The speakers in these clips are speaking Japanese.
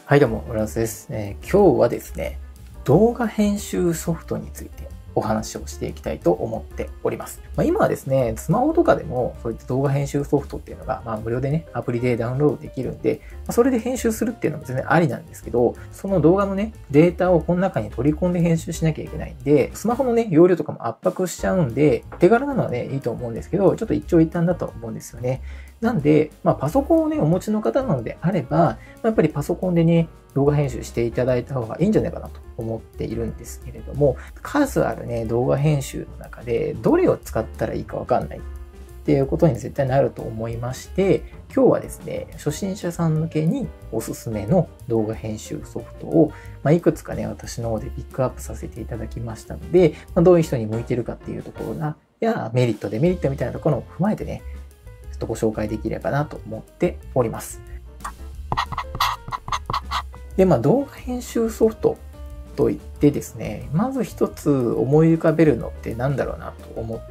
はいどうも、浦安です。今日はですね、動画編集ソフトについてお話をしていきたいと思っております。今はですね、スマホとかでもそういった動画編集ソフトっていうのが、無料でね、アプリでダウンロードできるんで、それで編集するっていうのも全然ありなんですけど、その動画のね、データをこの中に取り込んで編集しなきゃいけないんで、スマホのね、容量とかも圧迫しちゃうんで、手軽なのはね、いいと思うんですけど、ちょっと一長一短だと思うんですよね。なんで、パソコンをね、お持ちの方なのであれば、やっぱりパソコンでね、動画編集していただいた方がいいんじゃないかなと思っているんですけれども、数あるね、動画編集の中で、どれを使ったらいいかわかんないっていうことに絶対なると思いまして、今日はですね、初心者さん向けにおすすめの動画編集ソフトを、いくつかね、私の方でピックアップさせていただきましたので、どういう人に向いてるかっていうところやメリット、デメリットみたいなところを踏まえてね、ちょっとご紹介できればなと思っております。で、動画編集ソフトといってですね、まず一つ思い浮かべるのって何だろうなと思って、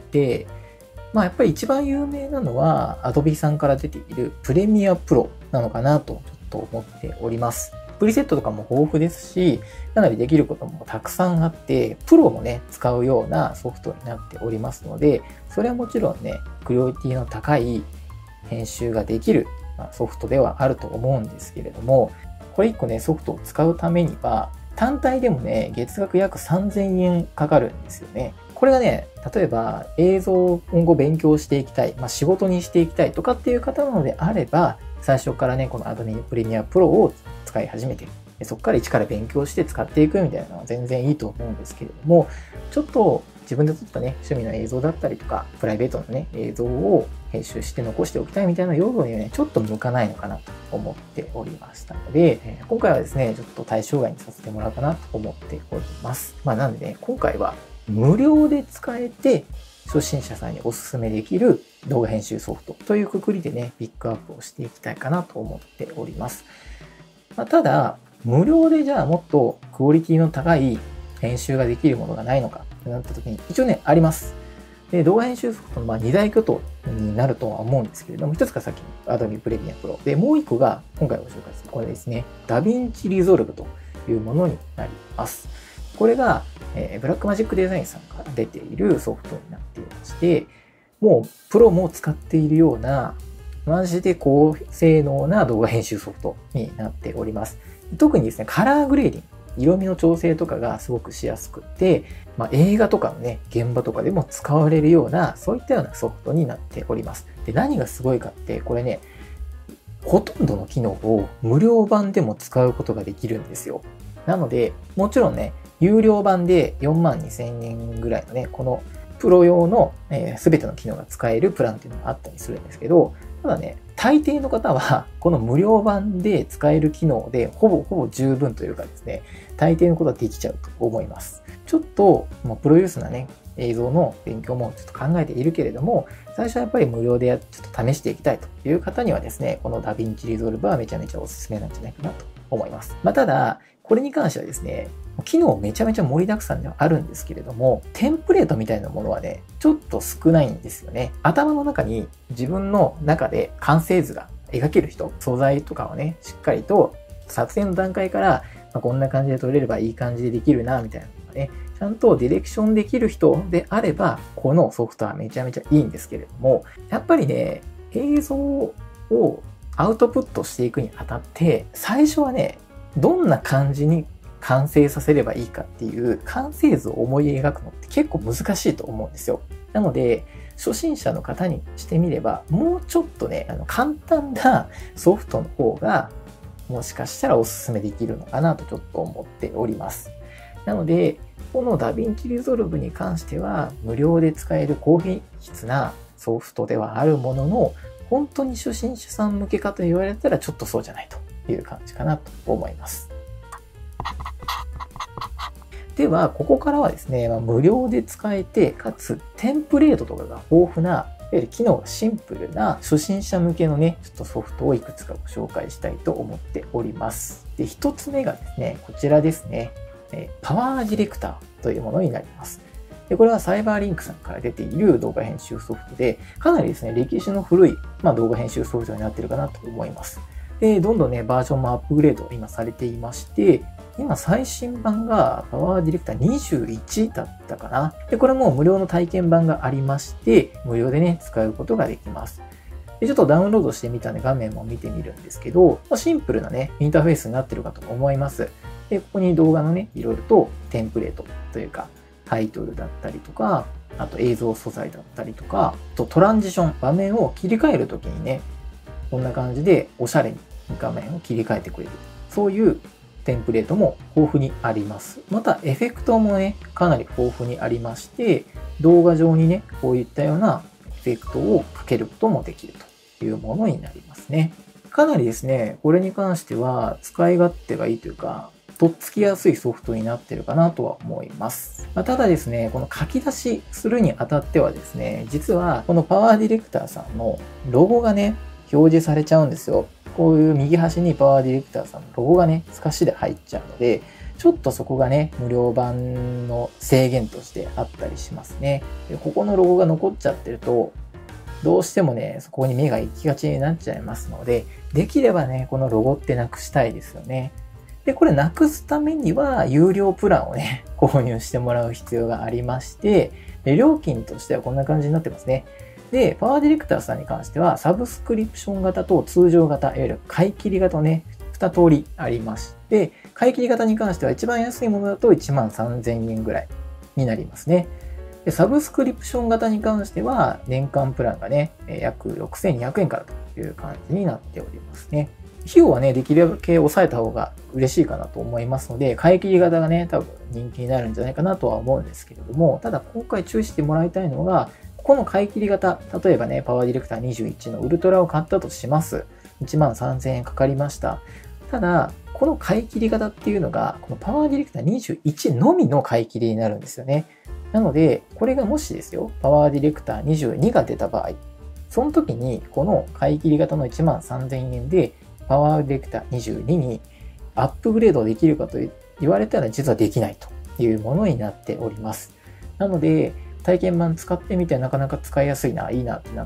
やっぱり一番有名なのは Adobe さんから出ているプレミアプロなのかなとちょっと思っております。プリセットとかも豊富ですし、かなりできることもたくさんあって、プロもね、使うようなソフトになっておりますので、それはもちろんね、クオリティの高い編集ができるソフトではあると思うんですけれども、これ1個ね、ソフトを使うためには、単体でもね、月額約3000円かかるんですよね。これがね、例えば映像を今後勉強していきたい、仕事にしていきたいとかっていう方なのであれば、最初からね、この Adobe Premiere Pro を使い始めて、そこから一から勉強して使っていくみたいなのは全然いいと思うんですけれども、ちょっと自分で撮ったね、趣味の映像だったりとか、プライベートのね、映像を編集して残しておきたいみたいな要望にはね、ちょっと向かないのかなと思っておりましたので、今回はですね、ちょっと対象外にさせてもらおうかなと思っております。なんでね、今回は無料で使えて、初心者さんにおすすめできる動画編集ソフトというくくりでね、ピックアップをしていきたいかなと思っております。ただ、無料でじゃあもっとクオリティの高い編集ができるものがないのかってなった時に、一応ね、あります。で、動画編集ソフトの2大巨頭になるとは思うんですけれども、一つがさっきの Adobe Premiere Pro。で、もう一個が今回ご紹介するこれですね、DaVinci Resolve というものになります。これが、ブラックマジックデザインさんから出ているソフトになっていまして、もうプロも使っているような、マジで高性能な動画編集ソフトになっております。特にですね、カラーグレーディング。色味の調整とかがすごくしやすくて、映画とかのね、現場とかでも使われるような、そういったようなソフトになっております。で、何がすごいかって、これね、ほとんどの機能を無料版でも使うことができるんですよ。なので、もちろんね、有料版で42,000円ぐらいのね、このプロ用の全ての機能が使えるプランっていうのがあったりするんですけど、ただね、大抵の方は、この無料版で使える機能で、ほぼ十分というかですね、大抵のことはできちゃうと思います。ちょっと、プロユースなね、映像の勉強もちょっと考えているけれども、最初はやっぱり無料でちょっと試していきたいという方にはですね、この DaVinci Resolve はめちゃめちゃおすすめなんじゃないかなと思います。ただ、これに関してはですね、機能めちゃめちゃ盛りだくさんではあるんですけれども、テンプレートみたいなものはね、ちょっと少ないんですよね。頭の中に自分の中で完成図が描ける人、素材とかをね、しっかりと作成の段階から、こんな感じで撮れればいい感じでできるな、みたいなのがね、ちゃんとディレクションできる人であれば、このソフトはめちゃめちゃいいんですけれども、やっぱりね、映像をアウトプットしていくにあたって、最初はね、どんな感じに完成させればいいかっていう完成図を思い描くのって結構難しいと思うんですよ。なので、初心者の方にしてみれば、もうちょっとね、簡単なソフトの方が、もしかしたらおすすめできるのかなとちょっと思っております。なので、この DaVinci Resolve に関しては、無料で使える高品質なソフトではあるものの、本当に初心者さん向けかと言われたらちょっとそうじゃないという感じかなと思います。では、ここからはですね、無料で使えて、かつテンプレートとかが豊富な、いわゆる機能がシンプルな初心者向けのね、ちょっとソフトをいくつかご紹介したいと思っております。で、一つ目がですね、こちらですね、パワーディレクターというものになります。で、これはサイバーリンクさんから出ている動画編集ソフトで、かなりですね、歴史の古い、動画編集ソフトになっているかなと思います。 で、どんどんね、バージョンもアップグレード今されていまして、今最新版がパワーディレクター21だったかな。で、これも無料の体験版がありまして、無料でね、使うことができます。で、ちょっとダウンロードしてみたんで画面も見てみるんですけど、シンプルなね、インターフェースになってるかと思います。で、ここに動画のね、いろいろとテンプレートというか、タイトルだったりとか、あと映像素材だったりとか、トランジション、場面を切り替えるときにね、こんな感じでおしゃれに画面を切り替えてくれる。そういうテンプレートも豊富にあります。また、エフェクトもね、かなり豊富にありまして、動画上にね、こういったようなエフェクトをかけることもできるというものになりますね。かなりですね、これに関しては使い勝手がいいというか、とっつきやすいソフトになってるかなとは思います。ただですね、この書き出しするにあたってはですね、実はこのパワーディレクターさんのロゴがね、表示されちゃうんですよ。こういう右端にパワーディレクターさんのロゴがね、透かしで入っちゃうので、ちょっとそこがね、無料版の制限としてあったりしますね。でここのロゴが残っちゃってると、どうしてもね、そこに目が行きがちになっちゃいますので、できればね、このロゴってなくしたいですよね。で、これなくすためには、有料プランをね、購入してもらう必要がありまして、で料金としてはこんな感じになってますね。で、パワーディレクターさんに関しては、サブスクリプション型と通常型、いわゆる買い切り型ね、2通りありまして、買い切り型に関しては一番安いものだと13,000円ぐらいになりますね。で、サブスクリプション型に関しては、年間プランがね、約6,200円からという感じになっておりますね。費用はね、できるだけ抑えた方が嬉しいかなと思いますので、買い切り型がね、多分人気になるんじゃないかなとは思うんですけれども、ただ今回注意してもらいたいのが、この買い切り型、例えばね、パワーディレクター21のウルトラを買ったとします。13,000円かかりました。ただ、この買い切り型っていうのが、このパワーディレクター21のみの買い切りになるんですよね。なので、これがもしですよ、パワーディレクター22が出た場合、その時にこの買い切り型の13,000円で、パワーディレクター22にアップグレードできるかと言われたら実はできないというものになっております。なので、体験版使ってみてなかなか使いやすいな、いいなってなって、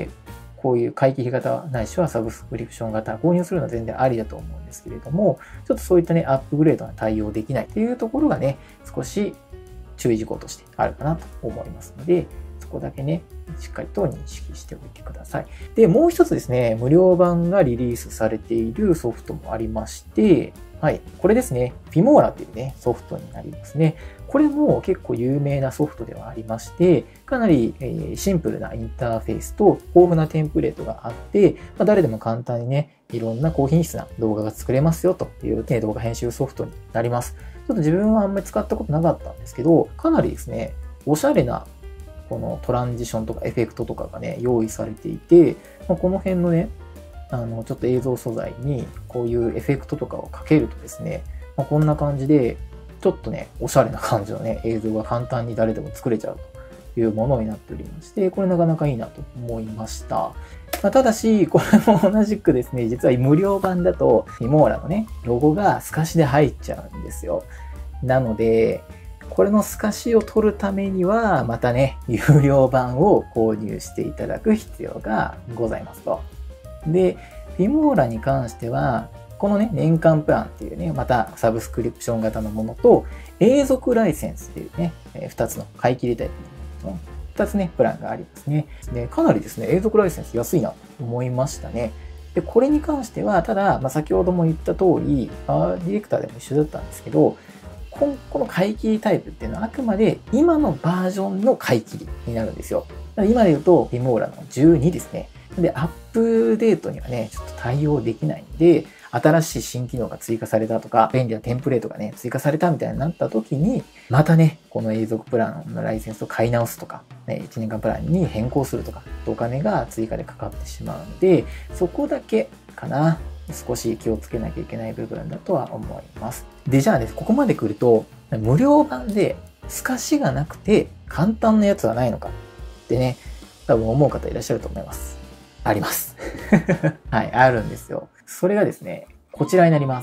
こういう買い切り型ないしはサブスクリプション型購入するのは全然ありだと思うんですけれども、ちょっとそういったね、アップグレードに対応できないっていうところがね、少し注意事項としてあるかなと思いますので、そこだけね、しっかりと認識しておいてください。で、もう一つですね、無料版がリリースされているソフトもありまして、はい、これですね、フィモーラというね、ソフトになりますね。これも結構有名なソフトではありまして、かなりシンプルなインターフェースと豊富なテンプレートがあって、誰でも簡単にね、いろんな高品質な動画が作れますよという、ね、動画編集ソフトになります。ちょっと自分はあんまり使ったことなかったんですけど、かなりですね、おしゃれなこのトランジションとかエフェクトとかがね、用意されていて、この辺のね、ちょっと映像素材にこういうエフェクトとかをかけるとですね、こんな感じで、ちょっとね、おしゃれな感じのね、映像が簡単に誰でも作れちゃうというものになっておりまして、これなかなかいいなと思いました。ただし、これも同じくですね、実は無料版だと、フィモーラのね、ロゴが透かしで入っちゃうんですよ。なので、これの透かしを取るためには、またね、有料版を購入していただく必要がございますと。で、フィモーラに関しては、このね、年間プランっていうね、またサブスクリプション型のものと、永続ライセンスっていうね、2つの買い切りタイプの2つね、プランがありますね。で、かなりですね、永続ライセンス安いなと思いましたね。で、これに関しては、ただ、先ほども言った通り、パワーディレクターでも一緒だったんですけど、この買い切りタイプっていうのはあくまで今のバージョンの買い切りになるんですよ。今で言うと、フィモーラの12ですね。で、アップデートにはね、ちょっと対応できないんで、新しい新機能が追加されたとか、便利なテンプレートがね、追加されたみたいになった時に、またね、この永続プランのライセンスを買い直すとか、ね、1年間プランに変更するとか、お金が追加でかかってしまうので、そこだけかな。少し気をつけなきゃいけない部分だとは思います。で、じゃあね、ここまで来ると、無料版で透かしがなくて簡単なやつはないのかってね、多分思う方いらっしゃると思います。あります。はい、あるんですよ。それがですね、こちらになります。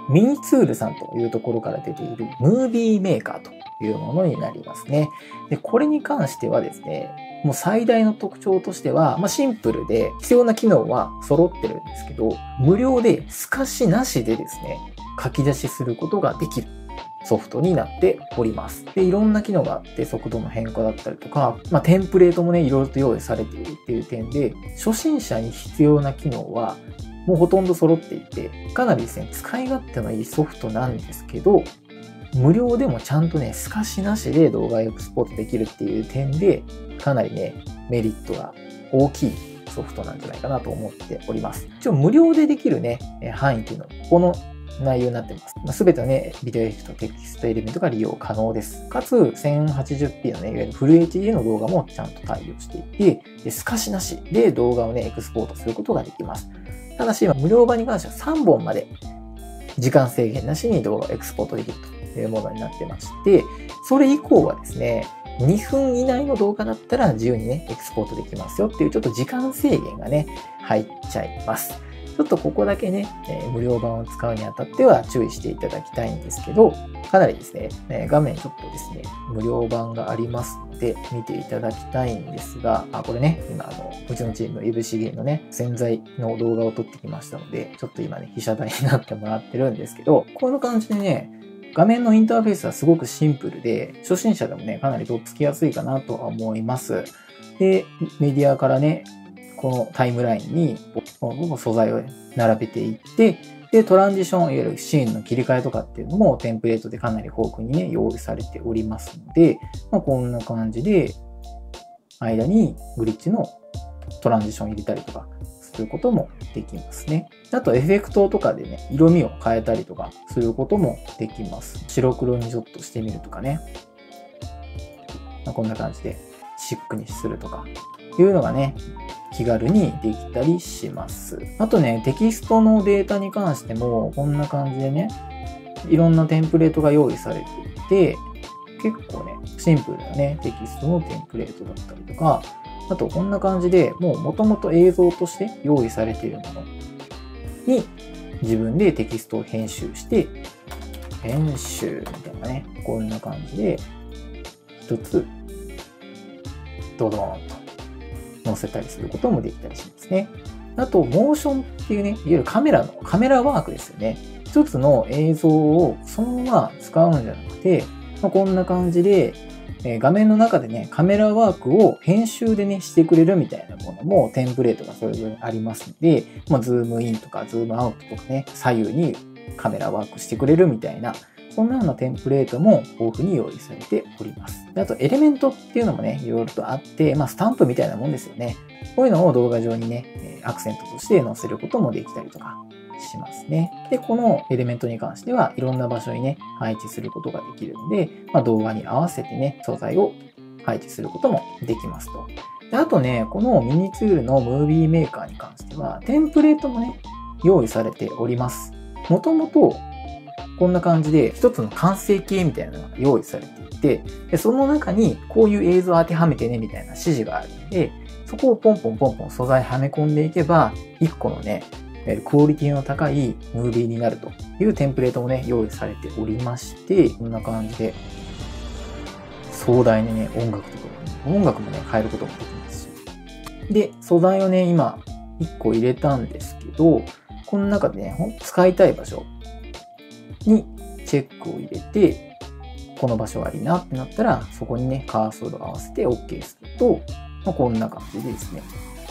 ミニツールさんというところから出ているムービーメーカーというものになりますね。で、これに関してはですね、もう最大の特徴としては、シンプルで必要な機能は揃ってるんですけど、無料で透かしなしでですね、書き出しすることができるソフトになっております。で、いろんな機能があって、速度の変化だったりとか、テンプレートもね、いろいろと用意されているっていう点で、初心者に必要な機能はもうほとんど揃っていて、かなりですね、使い勝手のいいソフトなんですけど、無料でもちゃんとね、透かしなしで動画エクスポートできるっていう点で、かなりね、メリットが大きいソフトなんじゃないかなと思っております。一応無料でできるね、範囲っていうのは、この内容になってます。すべてのね、ビデオエフェクト、テキストエレメントが利用可能です。かつ、1080p のね、いわゆるフル HD の動画もちゃんと対応していて、透かしなしで動画をね、エクスポートすることができます。ただし、無料版に関しては3本まで時間制限なしに動画をエクスポートできるというものになってまして、それ以降はですね、2分以内の動画だったら自由にね、エクスポートできますよっていうちょっと時間制限がね、入っちゃいます。ちょっとここだけね、無料版を使うにあたっては注意していただきたいんですけど、かなりですね、画面ちょっとですね、無料版がありますので、見ていただきたいんですが、これね、今うちのチームのいぶしげのね、洗剤の動画を撮ってきましたので、ちょっと今ね、被写体になってもらってるんですけど、この感じでね、画面のインターフェースはすごくシンプルで、初心者でもね、かなりとっつきやすいかなとは思います。で、メディアからね、このタイムラインに素材を並べていって、で、トランジション、いわゆるシーンの切り替えとかっていうのもテンプレートでかなり豊富にね、用意されておりますので、こんな感じで、間にグリッチのトランジション入れたりとかすることもできますね。あとエフェクトとかでね、色味を変えたりとかすることもできます。白黒にちょっとしてみるとかね。こんな感じでシックにするとかいうのがね、気軽にできたりします。あとね、テキストのデータに関してもこんな感じでね、いろんなテンプレートが用意されていて、結構ね、シンプルなね、テキストのテンプレートだったりとか、あとこんな感じでもう元々映像として用意されているものに自分でテキストを編集して、編集みたいなね、こんな感じで一つドドーンと載せたりすることもできたりしますね。あと、モーションっていうね、いわゆるカメラワークですよね。一つの映像をそのまま使うんじゃなくて、こんな感じで、画面の中でね、カメラワークを編集でね、してくれるみたいなものもテンプレートがそれぞれありますので、ズームインとかズームアウトとかね、左右にカメラワークしてくれるみたいな、そんなようなテンプレートも豊富に用意されております。あと、エレメントっていうのもね、いろいろとあって、スタンプみたいなもんですよね。こういうのを動画上にね、アクセントとして載せることもできたりとかしますね。で、このエレメントに関してはいろんな場所にね、配置することができるので、動画に合わせてね、素材を配置することもできますと。で、あとね、このミニツールのムービーメーカーに関しては、テンプレートもね、用意されております。もともと、こんな感じで一つの完成形みたいなのが用意されていて、でその中にこういう映像を当てはめてねみたいな指示があるので、そこをポンポンポンポン素材はめ込んでいけば、一個のね、クオリティの高いムービーになるというテンプレートもね、用意されておりまして、こんな感じで壮大にね、音楽もね、変えることもできますし。で、素材をね、今1個入れたんですけど、この中でね、使いたい場所にチェックを入れて、この場所ありなってなったら、そこにね、カーソルを合わせて OK すると、こんな感じでですね、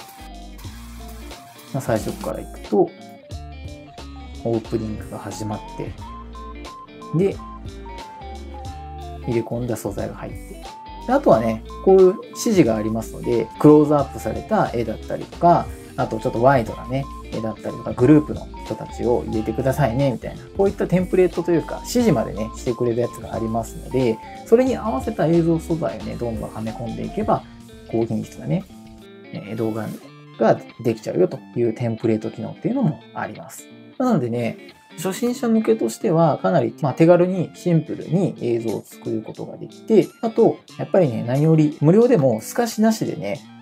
最初から行くと、オープニングが始まって、で、入れ込んだ素材が入って、あとはね、こういう指示がありますので、クローズアップされた絵だったりとか、あとちょっとワイドなね、絵だったりとか、グループの人たちを入れてくださいね、みたいな、こういったテンプレートというか、指示までね、してくれるやつがありますので、それに合わせた映像素材をね、どんどんはめ込んでいけば、高品質なね、動画ができちゃうよというテンプレート機能っていうのもあります。なのでね、初心者向けとしてはかなり手軽にシンプルに映像を作ることができて、あと、やっぱりね、何より無料でも透かしなしでね、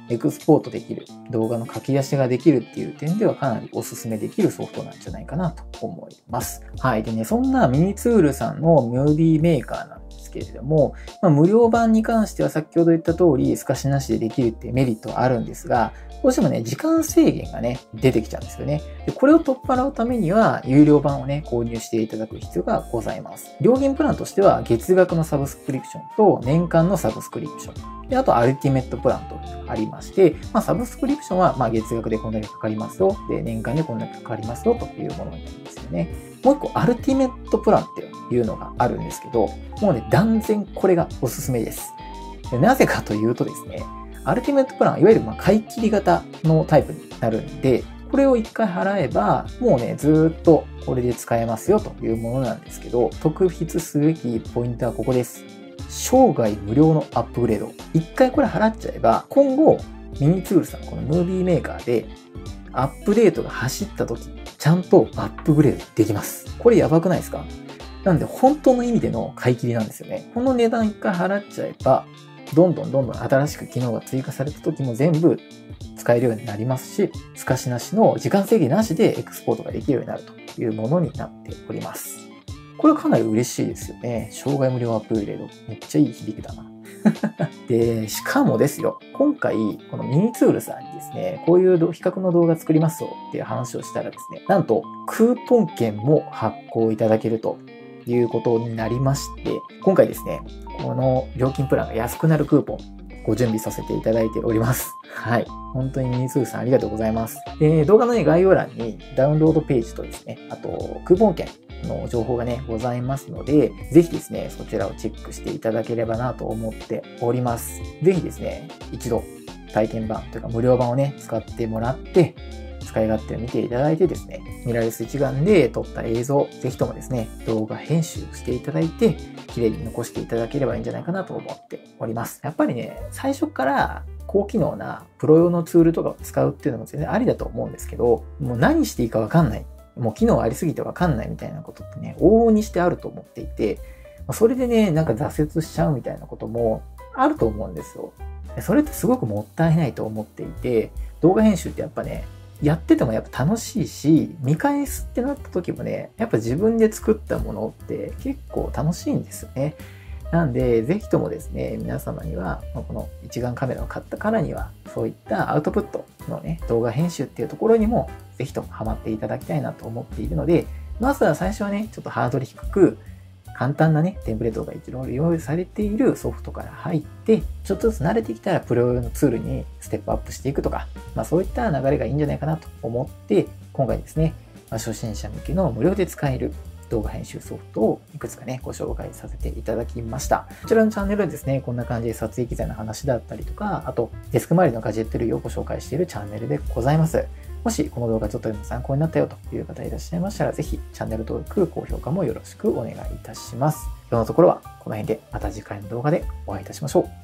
エクスポートできる、動画の書き出しができるっていう点ではかなりおすすめできるソフトなんじゃないかなと思います。はい。でね、そんなミニツールさんのムービーメーカーなんですけれども、無料版に関しては先ほど言った通り透かしなしでできるっていうメリットはあるんですが、どうしてもね、時間制限がね、出てきちゃうんですよね。で、これを取っ払うためには、有料版をね、購入していただく必要がございます。料金プランとしては、月額のサブスクリプションと年間のサブスクリプション。で、あと、アルティメットプランとありまして、サブスクリプションは、月額でこんだけかかりますよ。で、年間でこんだけかかりますよというものになりますよね。もう一個、アルティメットプランっていうのがあるんですけど、もうね、断然これがおすすめです。で、なぜかというとですね、アルティメットプラン、いわゆる買い切り型のタイプになるんで、これを1回払えば、もうね、ずーっとこれで使えますよというものなんですけど、特筆すべきポイントはここです。生涯無料のアップグレード。1回これ払っちゃえば、今後、ミニツールさん、このムービーメーカーで、アップデートが走った時、ちゃんとアップグレードできます。これやばくないですか？なんで、本当の意味での買い切りなんですよね。この値段1回払っちゃえば、どんどん新しく機能が追加された時も全部使えるようになりますし、透かしなしの時間制限なしでエクスポートができるようになるというものになっております。これかなり嬉しいですよね。生涯無料アップグレード。めっちゃいい響きだな。で、しかもですよ、今回、このミニツールさんにですね、こういう比較の動画作りますよっていう話をしたらですね、なんとクーポン券も発行いただけるということになりまして、今回ですね、この料金プランが安くなるクーポンご準備させていただいております。はい。本当にミニツールさんありがとうございます。で、動画のね、概要欄にダウンロードページとですね、あとクーポン券の情報がね、ございますので、ぜひですね、そちらをチェックしていただければなと思っております。ぜひですね、一度体験版というか無料版をね、使ってもらって、使い勝手を見ていただいてですね、ミラーレス一眼で撮った映像、ぜひともですね、動画編集していただいて、綺麗に残していただければいいんじゃないかなと思っております。やっぱりね、最初から高機能なプロ用のツールとかを使うっていうのも全然ありだと思うんですけど、もう何していいかわかんない。もう機能ありすぎてわかんないみたいなことってね、往々にしてあると思っていて、それでね、なんか挫折しちゃうみたいなこともあると思うんですよ。それってすごくもったいないと思っていて、動画編集ってやっぱね、やっててもやっぱ楽しいし、見返すってなった時もね、やっぱ自分で作ったものって結構楽しいんですよね。なんで、ぜひともですね、皆様には、この一眼カメラを買ったからには、そういったアウトプットのね、動画編集っていうところにも、ぜひともハマっていただきたいなと思っているので、まずは最初はね、ちょっとハードル低く、簡単なね、テンプレートが一度用意されているソフトから入って、ちょっとずつ慣れてきたらプロ用のツールにステップアップしていくとか、そういった流れがいいんじゃないかなと思って、今回ですね、初心者向けの無料で使える動画編集ソフトをいくつかね、ご紹介させていただきました。こちらのチャンネルはですね、こんな感じで撮影機材の話だったりとか、あとデスク周りのガジェット類をご紹介しているチャンネルでございます。もしこの動画ちょっとでも参考になったよという方いらっしゃいましたら、ぜひチャンネル登録、高評価もよろしくお願いいたします。今日のところはこの辺でまた次回の動画でお会いいたしましょう。